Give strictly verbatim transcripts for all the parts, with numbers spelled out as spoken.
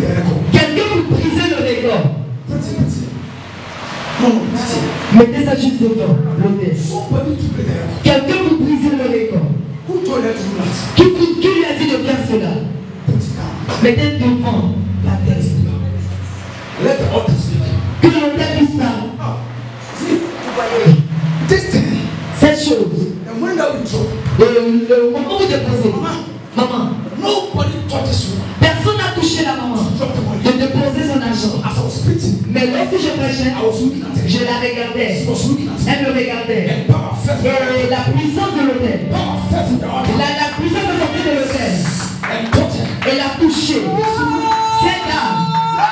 Quelqu'un vous brisez le record. Petit, petit. Non, petit. Mettez ça juste devant l'hôtel. Quelqu'un vous brisez le record. Qui, qui, qui lui a dit de faire cela? Mettez devant la tête. Que l'hôtel puisse parler. Cette chose. Le, le moment où vous déposez. Maman. Personne n'a touché la maman de déposer son argent. Mais lorsque je prêchais, je la regardais. Elle me regardait. Et la puissance de l'hôtel. La, la puissance de sortie de l'hôtel. Elle a touché. Cette dame.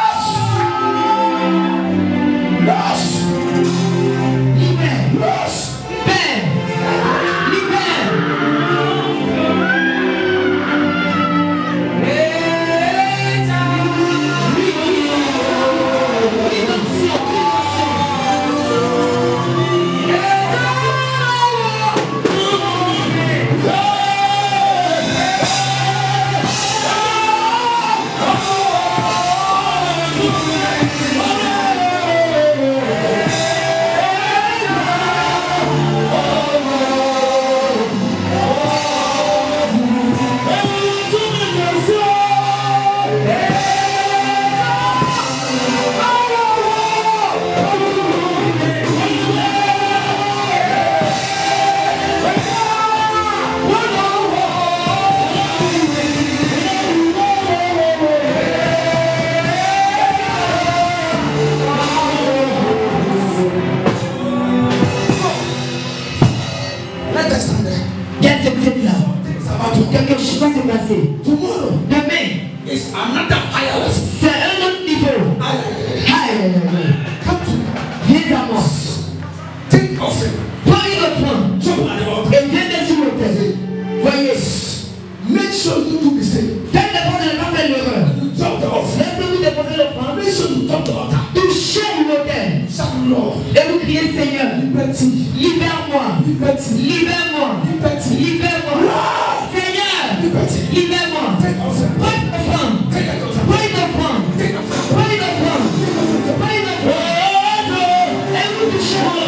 Quelque chose va se passer. Demain, c'est un autre niveau. Viens à moi. Prends une offrande et viens mettre sur l'autel. Voyez. Faites d'abord de ne pas faire l'erreur. Laissez-vous déposer l'offrande. Touchez l'autel. Et vous criez Seigneur, libère-moi. Libère-moi. Libère-moi. Libère-moi. Prends une offrande. Prends une offrande. Prends une offrande. Prends une offrande. Et vous touchez.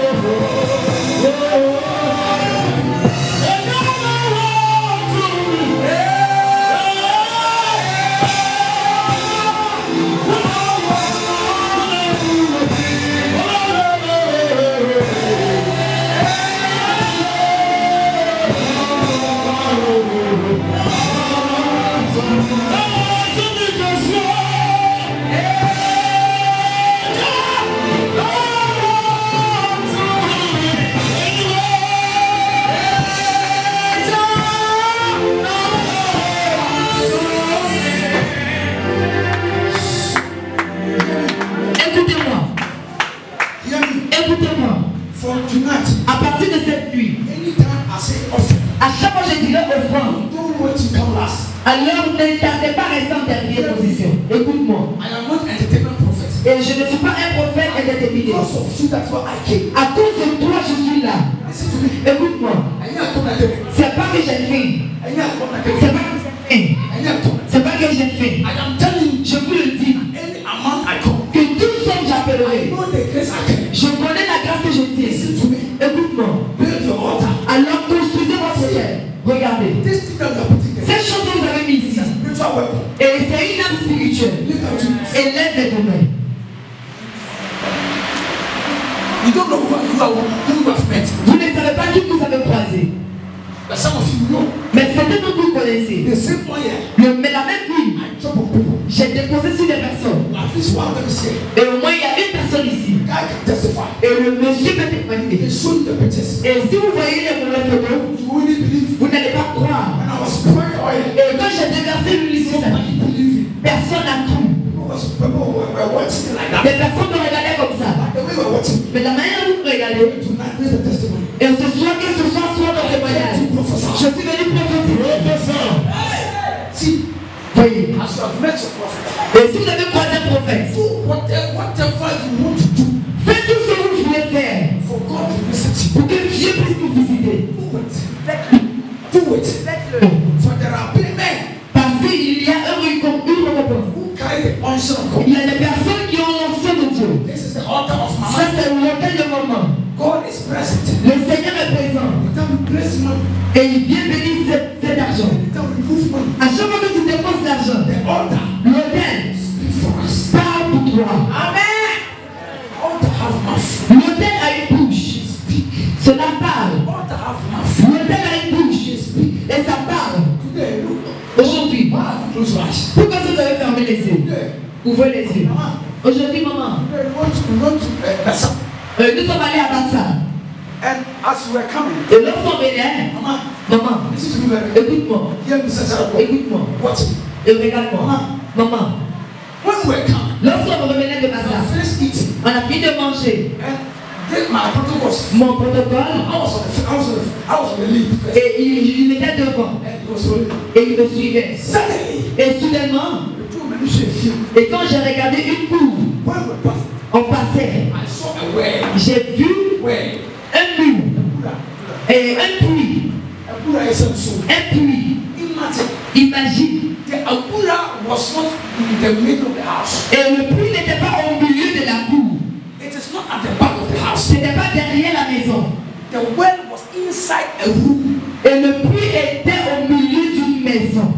À partir de cette nuit, à chaque fois que je dirais offrande, alors ne tardez pas à rester en dernière position. Écoute-moi. Et je ne suis pas un prophète indéterminé. À cause de toi, je suis là. Écoute-moi. C'est pas que j'ai fait. C'est pas que j'ai fait. C'est pas que j'ai fait. Je vous le dis. Que tout somme j'appellerai. Je connais la grâce que je tiens. Écoute-moi. Alors construisez votre ciel. Regardez. Cette chose que vous avez mis ici. Et c'est une âme spirituelle. Et l'aide les domaines. Vous ne savez pas qui vous avez croisé. Mais certains d'entre vous connaissez. Le, mais la même nuit, j'ai déposé sur des personnes. Et au moins il y a une personne ici. Et le monsieur peut témoigner. Et si vous voyez les mauvaises photos, vous n'allez pas croire. Et quand j'ai déversé l'huile sur ça, personne n'a cru. Des personnes me regardaient comme ça. Mais la manière dont vous regardez, et ce soir, que ce soit soit dans le voyage, je suis venu prophétiser. Si, voyez. Et si vous avez croisé un prophète, faites tout ce que vous voulez faire pour que Dieu puisse vous visiter. Faites-le. Parce qu'il y a un récompense. Il y a des personnes qui ont l'onction de Dieu. This is the altar of Ça, Mama. c'est l'autel de maman. God is present. Le Seigneur est présent. Anytime you place money, Et il vient bénir cet, cet argent. anytime you move money, À chaque fois que tu déposes l'argent, the altar l'autel speaks for us. parle pour toi. Amen. Altar have mouth. L'autel a une bouche. Speak. Cela parle. Altar have mouth. L'autel a une bouche. Et ça parle. Today, look. Aujourd'hui, Why have you closed your eyes? pourquoi vous avez fermé les yeux? Today, Ouvrez les yeux. Mama. Aujourd'hui, maman, Today, we want to, we want to uh, mess up. euh, nous sommes allés à Bassa. And as we were coming, Et lorsqu'on venait, Mama, maman, listen to me very good. écoute-moi, Hear me, sister. écoute-moi, Watch me. et regarde-moi. Maman, When we were coming, lorsqu'on revenait de we Bassa, finished eating. on a fini de manger. And then my brother was, Mon protocole, I was on the, I was on the, I was on the lead first. et il, il était devant, And he was rolling. et il me suivait. Suddenly, Et soudainement, the two men should feel. et quand j'ai regardé une cour, When we passed, on passait, I saw a well. j'ai vu Well, un mur, Buddha. et un puits, A Buddha is a soul. un puits. Imagine, Imagine, the Buddha was not in the middle of the house. et le puits n'était pas au milieu de la cour. It is not at the back of the house. Ce n'était pas derrière la maison. The well was inside a room. Et le puits était au milieu d'une maison.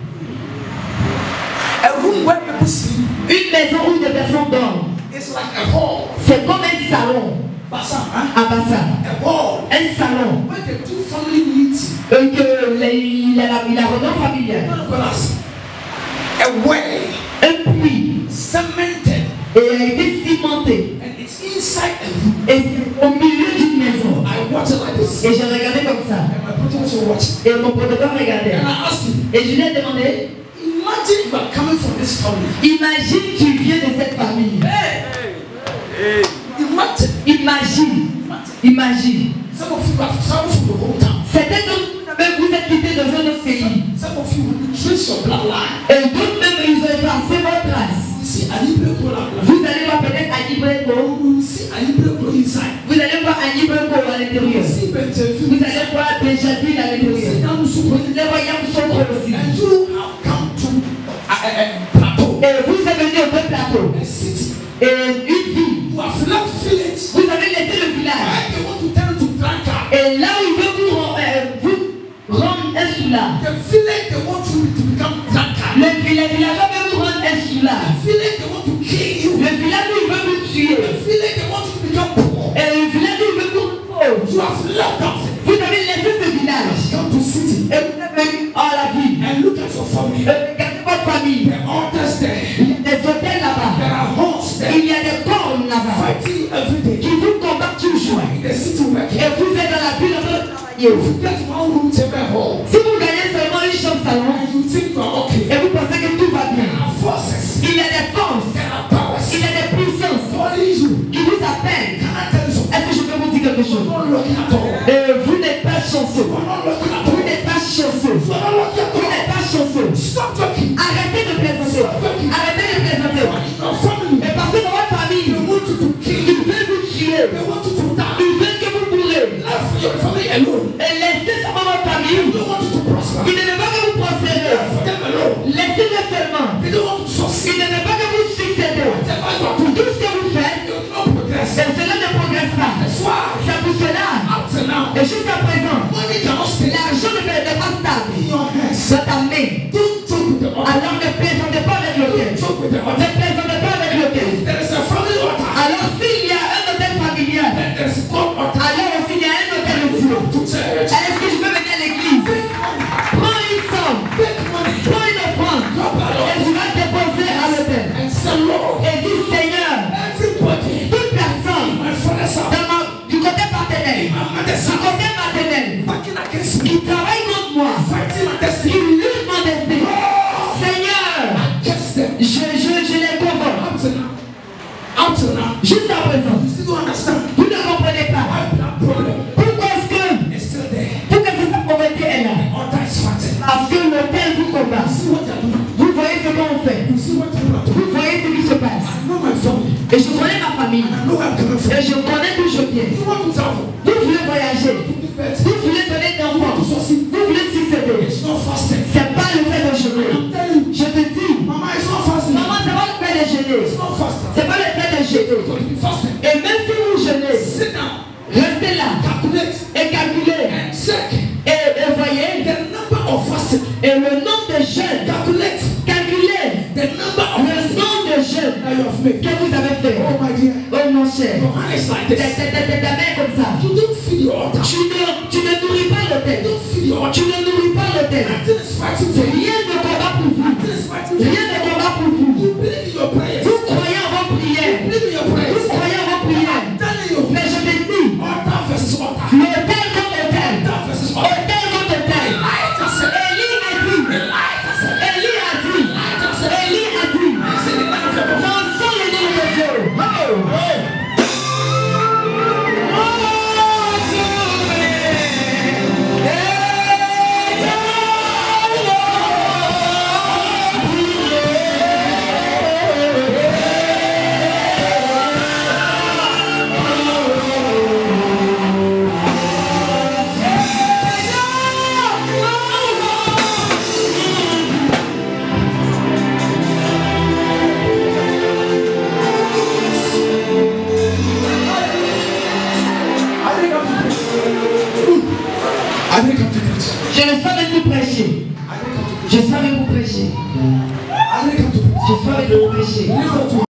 A room where people sleep. Une maison où des personnes dorment. It's like a hall. C'est comme un salon Bassa, huh? à Bassa. A hall. Un salon. Where the two family meet. Euh, que les- il a la, il a la réunion familiale. A well. Un puits. Cemented. Et il a été cimenté. And it's inside a room. Et c'est au milieu d'une maison. I watched it like this. Et j'ai regardé comme ça. And my brother also watched. Et mon protocole regardait. And I asked him, Et je lui ai demandé, imagine you are coming from this family. imagine tu viens de cette famille. Imagine. Imagine. Imagine. Some of you have traveled from the hometown. Certains d'entre vous, vous êtes quittés dans un autre pays. Some of you will trace your bloodline. Et d'autres même, ils ont effacé votre trace. You see an Hebrew bloodline. Vous allez voir peut-être à Ibreko. You see an Hebrew inside. Vous allez voir à Ibreko à l'intérieur. You see Benjamin. Vous allez voir Benjamin à You see l'intérieur. Yamusuko. Vous allez voir Yamoussoukro aussi. And you have come to a, a, a plateau, Et vous êtes venu au même plateau. a city. Et une ville. You have left village. Vous avez laissé le village. Where they want to turn to drunkard. Et là où il veut vous, rend- euh, vous rendre un soulard. The village they want you to become drunkard. Le village, villageois veut vous rendre un soulard. The village they want to kill you. Le village où il veut vous The tuer. village they want you to become poor. Et le village où il veut vous rendre pauvre. You have left that village. Vous avez laissé ce village. Come to city Et vous êtes venu à la ville. and look at your family. Et regardez votre famille. The altars there. Il y a des hôtels là-bas. There are homes there. Il y a des cornes là-bas. Fighting every day. Qui vous combattent toujours. In the city working. Et vous êtes dans la ville en train de travailler. If you get one room table hall. Si vous gagnez seulement une chambre salon. And you think you're okay. Et vous pensez que tout va bien. There are forces. Il y a des forces. There are powers. Il y a des puissances Calling you. qui vous appellent. Can I tell you something? Est-ce que je peux vous dire quelque chose? You're not lucky at all. Et vous n'êtes pas chanceux. You're not lucky at Vous all. n'êtes pas chanceux. You're not lucky at Vous n'êtes all. pas chanceux. Stop talking. Arrêtez de plaisanter. Arrêtez de plaisanter. Your family. Mais parce que dans votre famille, They want you to kill ils you. veulent vous tuer. They want you to die. Ils veulent que vous mourrez. Left your family alone. Et laissez seulement votre famille. They don't want you to prosper. Ils ne veulent pas que vous prospérez. Left them alone. Laissez-le seulement. They don't want to Ils succeed. ne veulent pas que vous succédez. Whatever you are Pour doing, tout ce que vous faites, you will not progress. et cela ne progresse pas. That's why C'est pour cela. up to now, Et jusqu'à présent, money cannot stay l'argent ne peut pas stable in your hands. dans ta main. Don't joke with the altar. Alors ne plaisantez pas avec l'hôtel. Don't joke with the Ne altar. plaisantez pas avec l'hôtel. There is a family altar. Alors s'il y a un hôtel familial, And there is God altar. alors aussi il y a un hôtel de Dieu. To church. Est-ce que je peux venir à l'église? Prends une somme, Take money. prends une offrande Drop it et off. tu vas déposer à l'hôtel. And say, Lord, Et dis Seigneur, everybody, toute personne my father's house, dans ma- du côté paternel, my mother's du house, côté maternel, backing against me, qui travaille contre moi, fighting my qui destiny. lutte mon destin. Seigneur, Against them. je, je, je les convoque. Up to now. Up to now. Jusqu'à présent, You still don't understand. vous ne comprenez pas. Why that problem Pourquoi est-ce que, is still there. pourquoi est-ce que cette pauvreté est là? Altar is fighting. Parce que l'hôtel vous combat. See what they're doing. Vous voyez ce qu'on fait. You see what people are doing. Vous voyez ce qui se passe. I know my family. Et je connais ma famille. I know where I'm coming from. Et je connais d'où je viens. You want to travel. Vous voulez voyager. To the best. Vous voulez donner d'enfants. Vous voulez succéder. It's not fasting. C'est pas le fait de jeûner. I'm telling you. Je te dis, Mama, it's not fasting. maman, c'est pas jeter. C'est pas le fait de jeter. Et même si vous jeûnez, restez là et calculez. Et, et voyez et le nombre de jeûnes, calculez le nombre de jeûnes que vous avez fait. Oh mon cher, ta main comme ça. Tu ne, tu ne nourris pas l'autel. Tu ne nourris pas l'autel. Rien ne combat pour vous. Rien ne combat pour vous. Vous croyez en vos prières. Vous croyez en vos prières. Mais je te dis, l'autel contre l'autel. Autel contre autel. Élie a dit. Élie a dit. Élie a dit. Lançons le nom de Dieu. Oh, oh. Je ne savais plus prêcher. Je savais vous prêcher. Je savais vous prêcher.